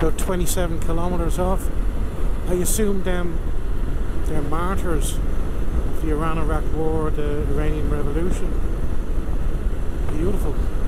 about 27 kilometers off. I assume they're martyrs of the Iran-Iraq War, the Iranian Revolution. Beautiful.